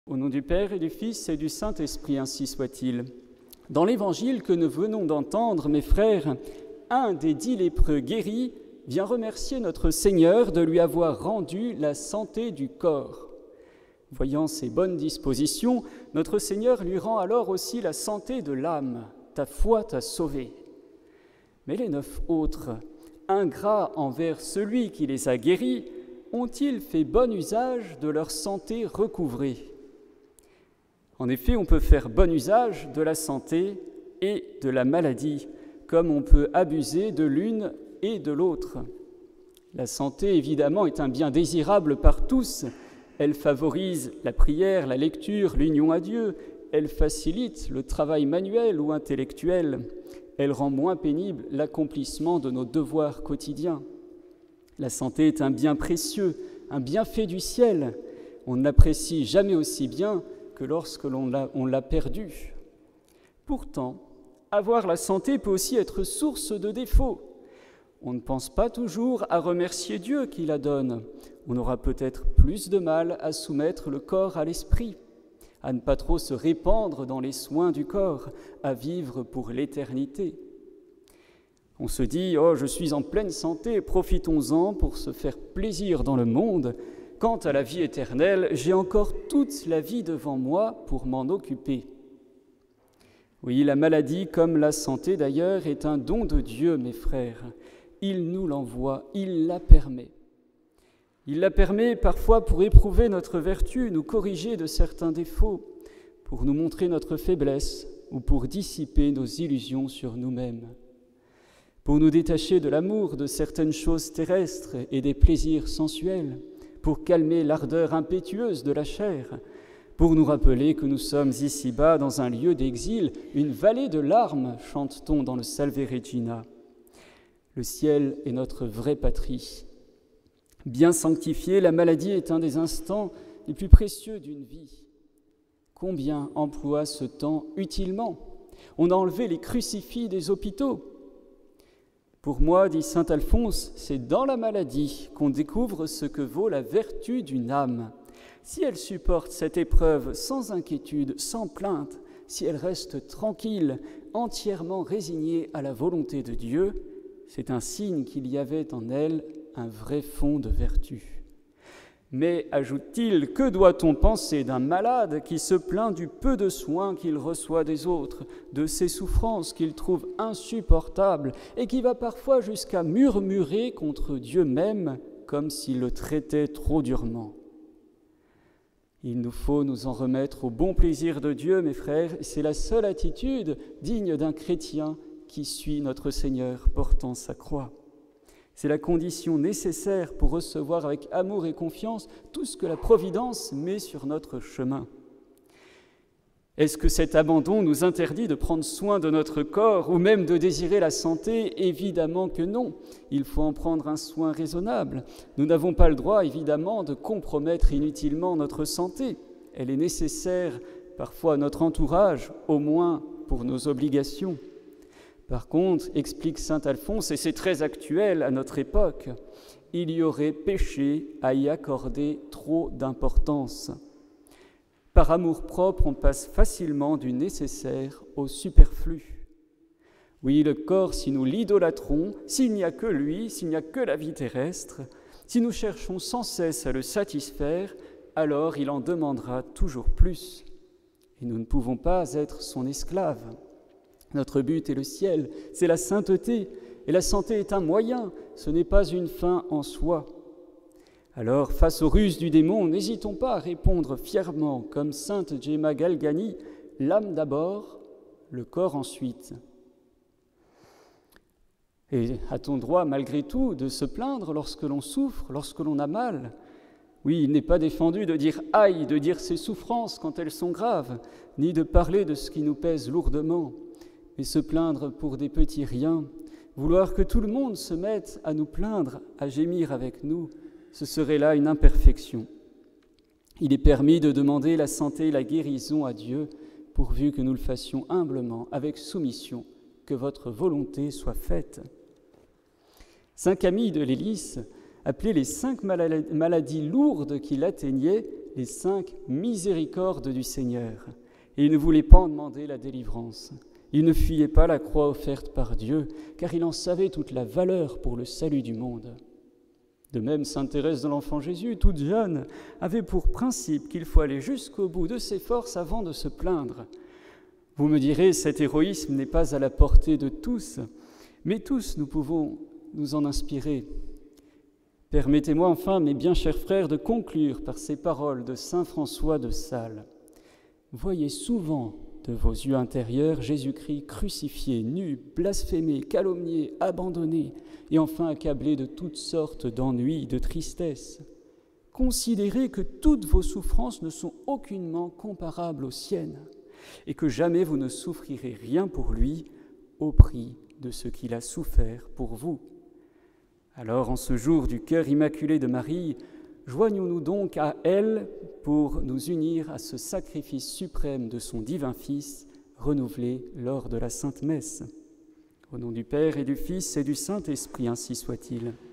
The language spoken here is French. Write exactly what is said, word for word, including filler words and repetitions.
Au nom du Père et du Fils et du Saint-Esprit, ainsi soit-il. Dans l'évangile que nous venons d'entendre, mes frères, un des dix lépreux guéris vient remercier notre Seigneur de lui avoir rendu la santé du corps. Voyant ses bonnes dispositions, notre Seigneur lui rend alors aussi la santé de l'âme. Ta foi t'a sauvé. Mais les neuf autres, ingrats envers celui qui les a guéris, ont-ils fait bon usage de leur santé recouvrée ? En effet, on peut faire bon usage de la santé et de la maladie, comme on peut abuser de l'une et de l'autre. La santé, évidemment, est un bien désirable par tous. Elle favorise la prière, la lecture, l'union à Dieu. Elle facilite le travail manuel ou intellectuel. Elle rend moins pénible l'accomplissement de nos devoirs quotidiens. La santé est un bien précieux, un bienfait du ciel. On ne l'apprécie jamais aussi bien que lorsque l'on l'a, on l'a perdue. Pourtant, avoir la santé peut aussi être source de défauts. On ne pense pas toujours à remercier Dieu qui la donne. On aura peut-être plus de mal à soumettre le corps à l'esprit, à ne pas trop se répandre dans les soins du corps, à vivre pour l'éternité. On se dit « Oh, je suis en pleine santé, profitons-en pour se faire plaisir dans le monde. Quant à la vie éternelle, j'ai encore toute la vie devant moi pour m'en occuper. » Oui, la maladie, comme la santé d'ailleurs, est un don de Dieu, mes frères. Il nous l'envoie, il la permet. Il la permet parfois pour éprouver notre vertu, nous corriger de certains défauts, pour nous montrer notre faiblesse ou pour dissiper nos illusions sur nous-mêmes, pour nous détacher de l'amour de certaines choses terrestres et des plaisirs sensuels, pour calmer l'ardeur impétueuse de la chair, pour nous rappeler que nous sommes ici-bas dans un lieu d'exil, une vallée de larmes, chante-t-on dans le Salve Regina. Le ciel est notre vraie patrie. Bien sanctifiée, la maladie est un des instants les plus précieux d'une vie. Combien emploie ce temps utilement ? On a enlevé les crucifix des hôpitaux. Pour moi, dit saint Alphonse, c'est dans la maladie qu'on découvre ce que vaut la vertu d'une âme. Si elle supporte cette épreuve sans inquiétude, sans plainte, si elle reste tranquille, entièrement résignée à la volonté de Dieu, c'est un signe qu'il y avait en elle un vrai fond de vertu. Mais, ajoute-t-il, que doit-on penser d'un malade qui se plaint du peu de soins qu'il reçoit des autres, de ses souffrances qu'il trouve insupportables et qui va parfois jusqu'à murmurer contre Dieu même comme s'il le traitait trop durement ? Il nous faut nous en remettre au bon plaisir de Dieu, mes frères, et c'est la seule attitude digne d'un chrétien qui suit notre Seigneur portant sa croix. C'est la condition nécessaire pour recevoir avec amour et confiance tout ce que la Providence met sur notre chemin. Est-ce que cet abandon nous interdit de prendre soin de notre corps ou même de désirer la santé ? Évidemment que non. Il faut en prendre un soin raisonnable. Nous n'avons pas le droit, évidemment, de compromettre inutilement notre santé. Elle est nécessaire parfois à notre entourage, au moins pour nos obligations. Par contre, explique saint Alphonse, et c'est très actuel à notre époque, il y aurait péché à y accorder trop d'importance. Par amour-propre, on passe facilement du nécessaire au superflu. Oui, le corps, si nous l'idolâtrons, s'il n'y a que lui, s'il n'y a que la vie terrestre, si nous cherchons sans cesse à le satisfaire, alors il en demandera toujours plus. Et nous ne pouvons pas être son esclave. Notre but est le ciel, c'est la sainteté, et la santé est un moyen, ce n'est pas une fin en soi. Alors, face aux ruses du démon, n'hésitons pas à répondre fièrement, comme sainte Gemma Galgani, l'âme d'abord, le corps ensuite. Et a-t-on droit, malgré tout, de se plaindre lorsque l'on souffre, lorsque l'on a mal ? Oui, il n'est pas défendu de dire « aïe », de dire ses souffrances quand elles sont graves, ni de parler de ce qui nous pèse lourdement. Mais se plaindre pour des petits riens, vouloir que tout le monde se mette à nous plaindre, à gémir avec nous, ce serait là une imperfection. Il est permis de demander la santé et la guérison à Dieu, pourvu que nous le fassions humblement, avec soumission, que votre volonté soit faite. Saint Camille de Lélis appelait les cinq maladies lourdes qui l'atteignaient, les cinq miséricordes du Seigneur. Et il ne voulait pas en demander la délivrance. Il ne fuyait pas la croix offerte par Dieu, car il en savait toute la valeur pour le salut du monde. De même, sainte Thérèse de l'Enfant Jésus, toute jeune, avait pour principe qu'il faut aller jusqu'au bout de ses forces avant de se plaindre. Vous me direz, cet héroïsme n'est pas à la portée de tous, mais tous nous pouvons nous en inspirer. Permettez-moi enfin, mes bien chers frères, de conclure par ces paroles de saint François de Sales. Voyez souvent de vos yeux intérieurs Jésus-Christ crucifié, nu, blasphémé, calomnié, abandonné et enfin accablé de toutes sortes d'ennuis, de tristesse. Considérez que toutes vos souffrances ne sont aucunement comparables aux siennes et que jamais vous ne souffrirez rien pour lui au prix de ce qu'il a souffert pour vous. Alors, en ce jour du cœur immaculé de Marie, joignons-nous donc à elle pour nous unir à ce sacrifice suprême de son divin Fils, renouvelé lors de la Sainte Messe. Au nom du Père et du Fils et du Saint-Esprit, ainsi soit-il.